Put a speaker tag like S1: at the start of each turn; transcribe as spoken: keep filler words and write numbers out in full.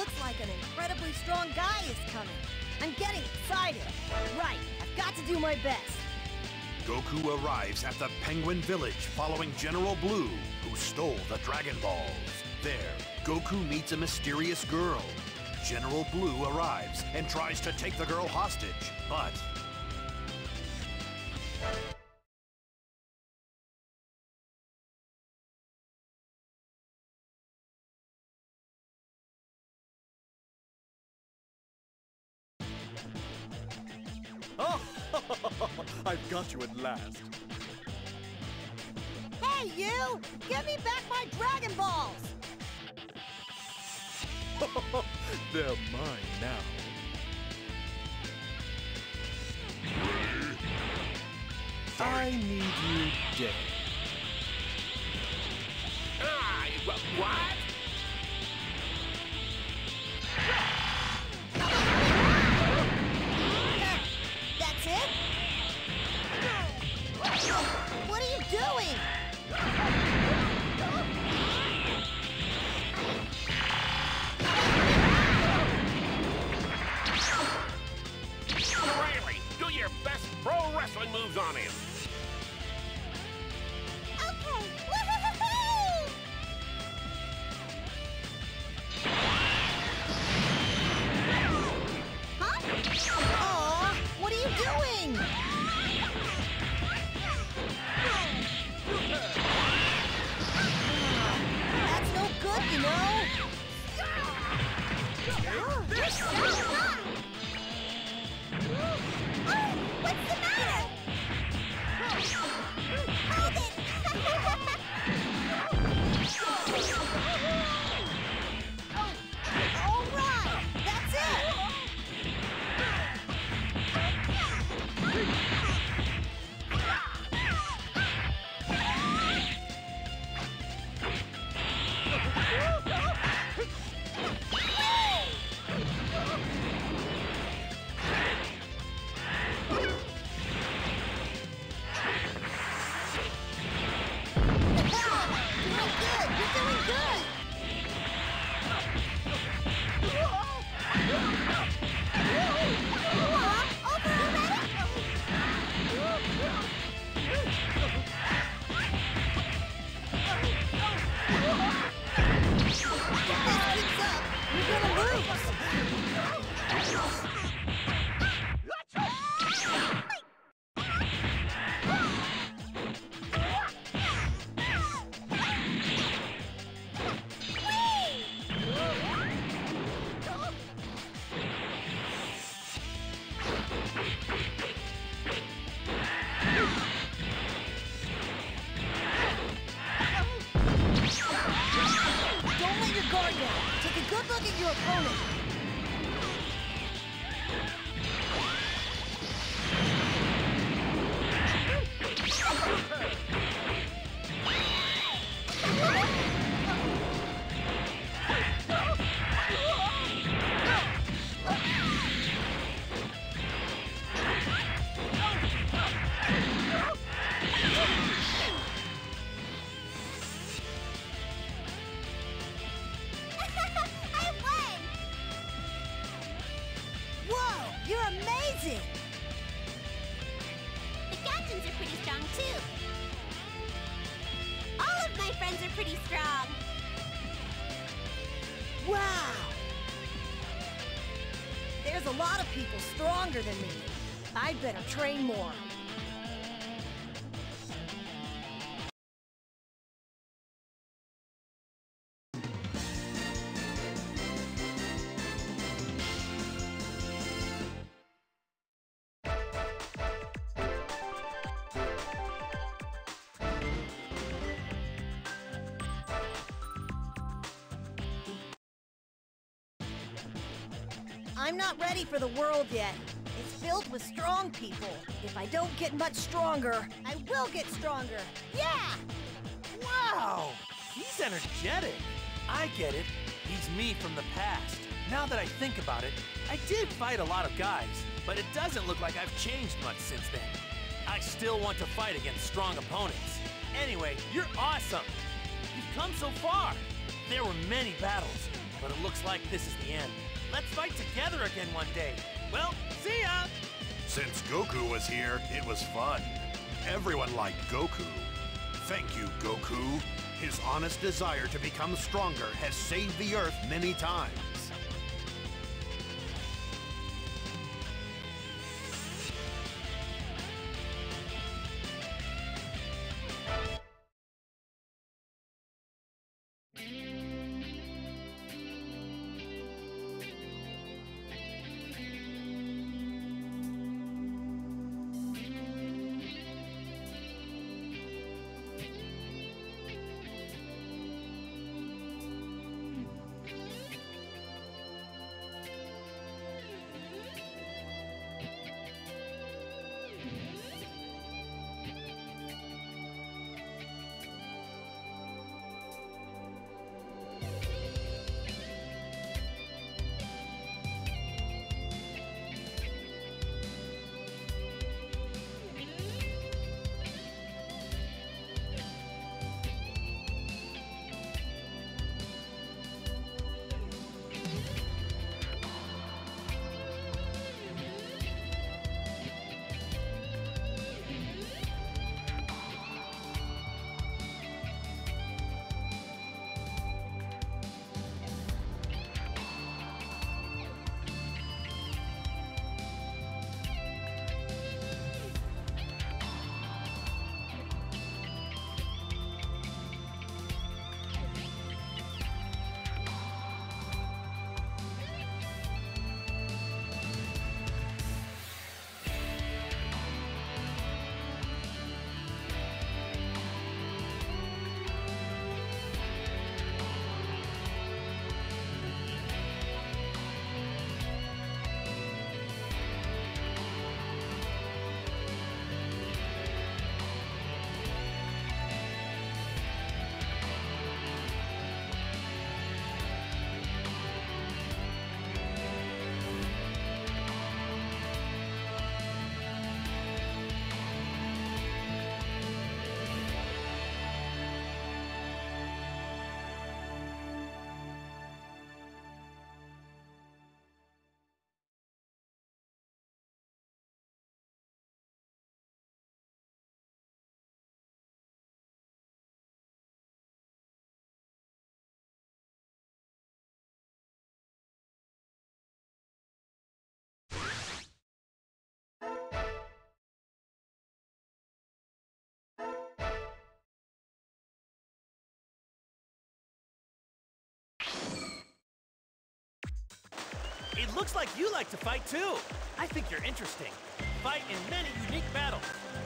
S1: Looks like an incredibly strong guy is coming. I'm getting excited. Right, I've got to do my best.
S2: Goku arrives at the Penguin Village following General Blue, who stole the Dragon Balls. There, Goku meets a mysterious girl. General Blue arrives and tries to take the girl hostage, but...
S3: Oh, I've got you at last.
S1: Hey, you! Give me back my Dragon Balls!
S3: They're mine now. I need you dead.
S4: Ah, what? what?
S1: That's it? What are you doing?
S4: Riley, do your best pro wrestling moves on him.
S1: Okay. Woo-hoo-hoo-hoo! Huh? Aw, what are you doing? That's no good, you know? Oh, what's the matter? Hold it! All right, that's it! Don't let your guard down. Take a good look at your opponent.
S5: The captains are pretty strong, too. All of my friends are pretty strong.
S1: Wow! There's a lot of people stronger than me. I'd better train more. I'm not ready for the world yet. It's filled with strong people. If I don't get much stronger, I will get stronger. Yeah!
S6: Wow! He's energetic. I get it. He's me from the past. Now that I think about it, I did fight a lot of guys, but it doesn't look like I've changed much since then. I still want to fight against strong opponents. Anyway, you're awesome. You've come so far. There were many battles, but it looks like this is the end. Let's fight together again one day. Well, see ya!
S2: Since Goku was here, it was fun. Everyone liked Goku. Thank you, Goku. His honest desire to become stronger has saved the Earth many times.
S6: It looks like you like to fight too. I think you're interesting. Fight in many unique battles.